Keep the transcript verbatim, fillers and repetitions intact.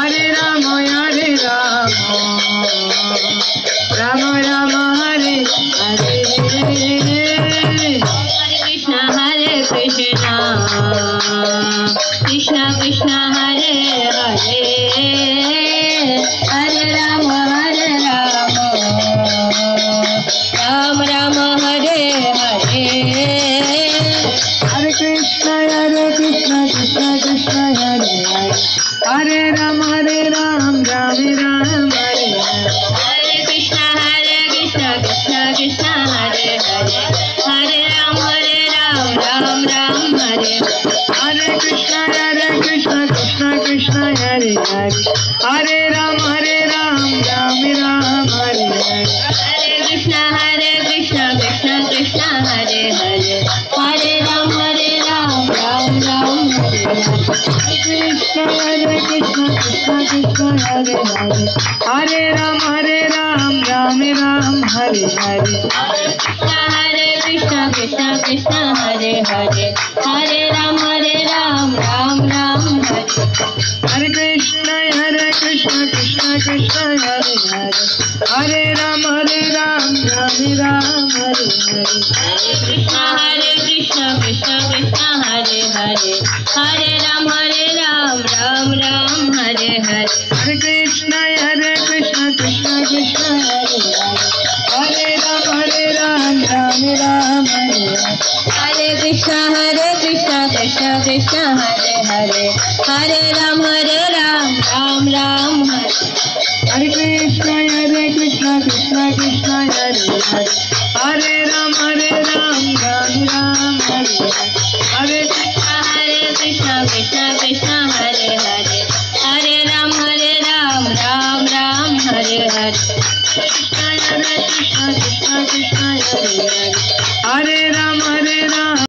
Hare Ram Hare Ram Ram Ram Hare Hare Krishna Hare Krishna Krishna Krishna Hare Hare Hare Ram Hare Ram Ram Ram Hare Hare Hare Krishna Hare Krishna Krishna Krishna Hare Hare Hare Ram Hare Ram Ram Ram Hare Hare Hare Krishna Hare Krishna Krishna Krishna Hare Hare Hare Ram Hare Ram Ram Ram Hare Hare Krishna Hare Krishna Krishna Krishna Hare Hare Hare Ram Hare Ram Ram Ram Hare Hare Hare Krishna Hare Krishna Krishna Krishna Hare Hare Hare Ram Hare Ram Ram Ram Hare Hare Krishna Hare Krishna Krishna Krishna Hare Hare Hare Ram Hare Ram Ram Ram Hare Hare Hare Krishna Krishna Krishna Hare Hare Hare Ram Hare Ram Ram Ram Hare Hare Krishna Hare Krishna Krishna Krishna Hare Hare Hare Ram Hare Ram Ram Ram Hare Hare Hare Krishna Hare Krishna Krishna Krishna Hare Hare Hare Ram Hare Ram Ram Ram Hare Hare Hare Krishna Hare Krishna Krishna Krishna Hare Hare Hare Ram Hare Ram Ram Ram Hare Hare Hare Krishna Hare Krishna Krishna Krishna Hare Hare Hare Ram Hare Ram Ram Ram Hare Hare Krishna Hare Krishna Krishna Krishna Hare Hare Hare Ram Hare Ram Ram Ram Hare Hare Hare Krishna Hare Krishna Krishna Krishna Hare Hare Hare Ram Hare Ram Ram Ram Hare Hare Krishna Hare Krishna Krishna Krishna Hare Hare Hare Ram Hare